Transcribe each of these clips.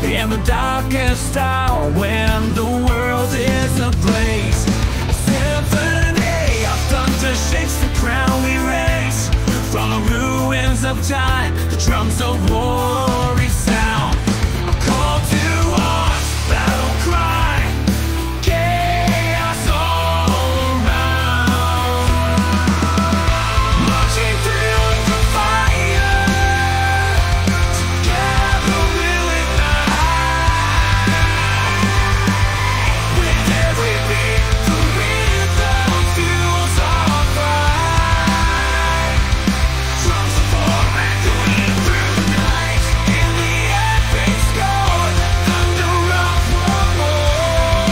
in the darkest hour when the world is ablaze. A symphony of thunder shakes the ground we raise. From the ruins of time, the drums of war resound. A call to arms, battle cry, chaos all around. Marching through the fire, together we'll ignite. With every beat, the rhythm fuels our pride. Drums of war echoing through the night. In the epic score, thunder of one more.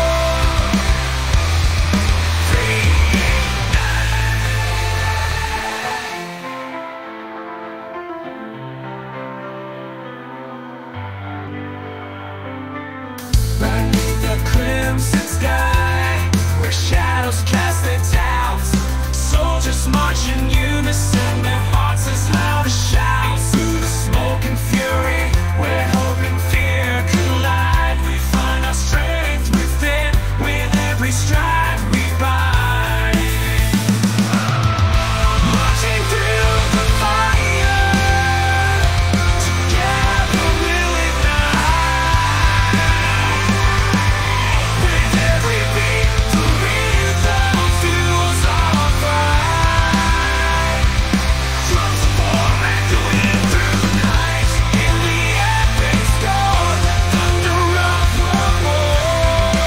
Beneath the crimson sky, where shadows cast their doubts, soldiers march in unison, their hearts as loud as shouts. Through the smoke and fury, where hope and fear collide, we find our strength within. With every stride we bide. Marching through the fire, together we'll ignite. With every beat, the rhythm fuels our pride. Drums of war echoing through the night. In the epic score, thunder of one more.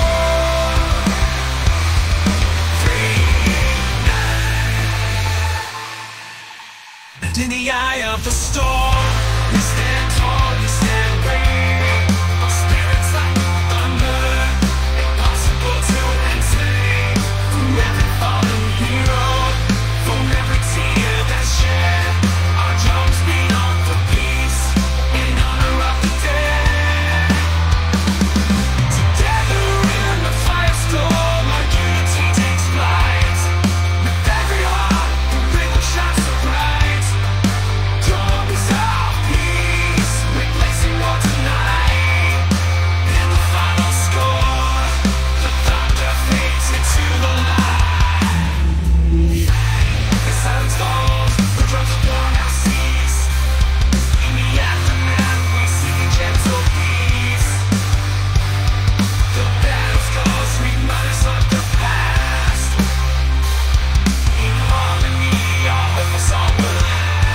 And in the eye of the storm, we stand tall, we stand brave. Our spirits like thunder, impossible to contain. From every fallen hero, from every tear that's shed, our drums beat on for peace, in honor of the dead. Together in the firestorm, our unity takes flight. With every heart, the rhythm shines so bright. Drums of peace, replacing war tonight. In the final score, the thunder fades into the light. The silence falls, the drums of war now cease. In the aftermath, we sing gentle peace. The battle scars remind us of the past. In harmony, our hope is all will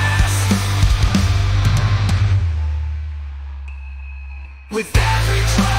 last. With every drop